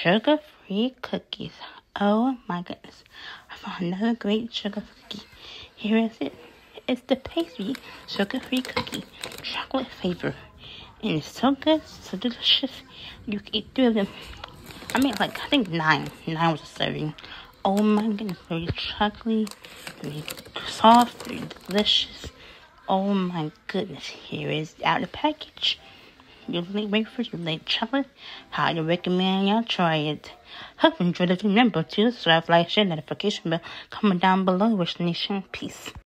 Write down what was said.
sugar-free cookies. Oh my goodness. I found another great sugar cookie. Here is it. It's the pastry sugar-free cookie, chocolate flavor. And it's so good, so delicious. You can eat 3 of them. I mean, like, I think 9. 9 was a serving. Oh my goodness, very chocolatey, very soft, very delicious. Oh my goodness, here is out of the package. Your late wafers, your late chocolate. Highly recommend y'all try it. Hope you enjoyed it. Remember to subscribe, like, share, notification bell. Comment down below. Wish the nation peace.